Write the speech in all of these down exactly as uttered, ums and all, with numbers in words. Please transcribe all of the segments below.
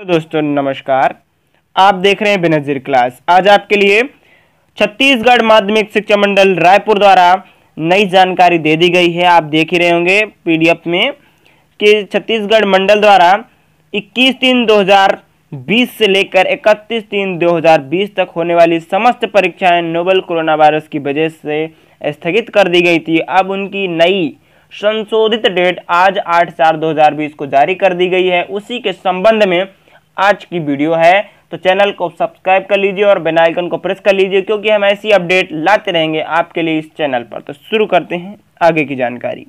तो दोस्तों नमस्कार, आप देख रहे हैं बेनजीर क्लास। आज आपके लिए छत्तीसगढ़ माध्यमिक शिक्षा मंडल रायपुर द्वारा नई जानकारी दे दी गई है। आप देख ही रहे होंगे पीडीएफ में कि छत्तीसगढ़ मंडल द्वारा इक्कीस तीन दो हज़ार बीस से लेकर इकतीस तीन दो हज़ार बीस तक होने वाली समस्त परीक्षाएं नोवेल कोरोना वायरस की वजह से स्थगित कर दी गई थी। अब उनकी नई संशोधित डेट आज आठ चार दो हज़ार बीस को जारी कर दी गई है। उसी के संबंध में आज की वीडियो है, तो चैनल को सब्सक्राइब कर लीजिए और बेल आइकन को प्रेस कर लीजिए, क्योंकि हम ऐसी अपडेट लाते रहेंगे आपके लिए इस चैनल पर। तो शुरू करते हैं आगे की जानकारी।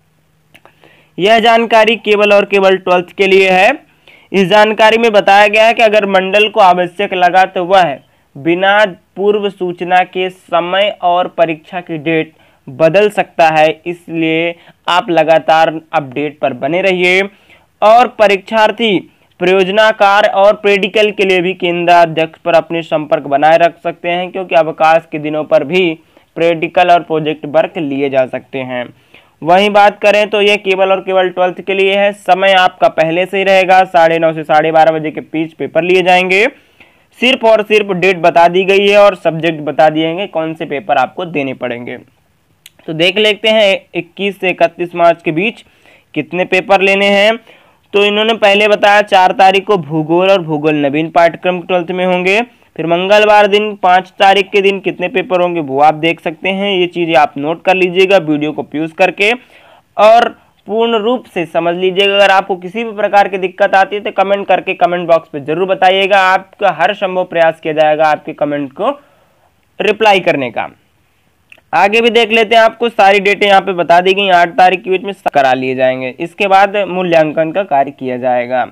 यह जानकारी केवल और केवल ट्वेल्थ के लिए है। इस जानकारी में बताया गया है कि अगर मंडल को आवश्यक लगा तो वह बिना पूर्व सूचना के समय और परीक्षा की डेट बदल सकता है। इसलिए आप लगातार अपडेट पर बने रहिए और परीक्षार्थी प्रयोजनाकार और प्रेडिकल के लिए भी केंद्राध्यक्ष पर अपने संपर्क बनाए रख सकते हैं, क्योंकि अवकाश के दिनों पर भी प्रेडिकल और प्रोजेक्ट वर्क लिए जा सकते हैं। वहीं बात करें तो यह केवल और केवल ट्वेल्थ के लिए है। समय आपका पहले से ही रहेगा, साढ़े नौ से साढ़े बारह बजे के बीच पेपर लिए जाएंगे। सिर्फ और सिर्फ डेट बता दी गई है और सब्जेक्ट बता दिए गए कौन से पेपर आपको देने पड़ेंगे। तो देख लेते हैं इक्कीस से इकतीस मार्च के बीच कितने पेपर लेने हैं। तो इन्होंने पहले बताया चार तारीख को भूगोल और भूगोल नवीन पाठ्यक्रम ट्वेल्थ में होंगे। फिर मंगलवार दिन पाँच तारीख के दिन कितने पेपर होंगे वो आप देख सकते हैं। ये चीज़ें आप नोट कर लीजिएगा वीडियो को पॉज करके और पूर्ण रूप से समझ लीजिएगा। अगर आपको किसी भी प्रकार की दिक्कत आती है तो कमेंट करके कमेंट बॉक्स पे जरूर बताइएगा। आपका हर संभव प्रयास किया जाएगा आपके कमेंट को रिप्लाई करने का। आगे भी देख लेते हैं, आपको सारी डेटें यहाँ पे बता दी गई। आठ तारीख के बीच में करा लिए जाएंगे, इसके बाद मूल्यांकन का कार्य किया जाएगा।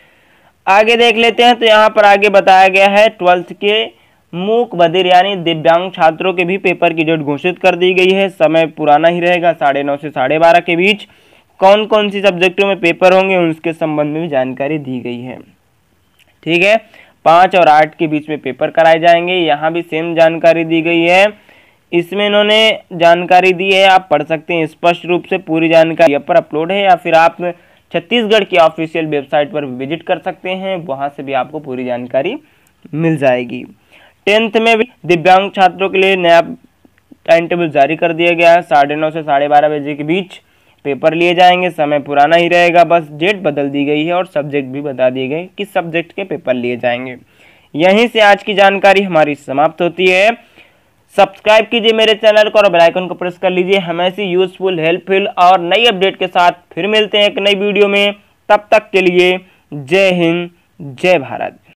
आगे देख लेते हैं, तो यहाँ पर आगे बताया गया है ट्वेल्थ के मूक बधिर यानी दिव्यांग छात्रों के भी पेपर की डेट घोषित कर दी गई है। समय पुराना ही रहेगा, साढ़े नौ से साढ़े बारह के बीच। कौन कौन सी सब्जेक्टों में पेपर होंगे उसके संबंध में भी जानकारी दी गई है। ठीक है, पाँच और आठ के बीच में पेपर कराए जाएंगे। यहाँ भी सेम जानकारी दी गई है। इसमें इन्होंने जानकारी दी है, आप पढ़ सकते हैं स्पष्ट रूप से। पूरी जानकारी पर अपलोड है, या फिर आप छत्तीसगढ़ की ऑफिशियल वेबसाइट पर विजिट कर सकते हैं, वहां से भी आपको पूरी जानकारी मिल जाएगी। टेंथ में भी दिव्यांग छात्रों के लिए नया टाइम टेबल जारी कर दिया गया है। साढ़े नौ से साढ़े बारह बजे के बीच पेपर लिए जाएंगे। समय पुराना ही रहेगा, बस डेट बदल दी गई है और सब्जेक्ट भी बता दिए गए किस सब्जेक्ट के पेपर लिए जाएंगे। यहीं से आज की जानकारी हमारी समाप्त होती है। सब्सक्राइब कीजिए मेरे चैनल को और बेल आइकन को प्रेस कर लीजिए। हम ऐसी यूजफुल, हेल्पफुल और नई अपडेट के साथ फिर मिलते हैं एक नई वीडियो में। तब तक के लिए जय हिंद, जय भारत।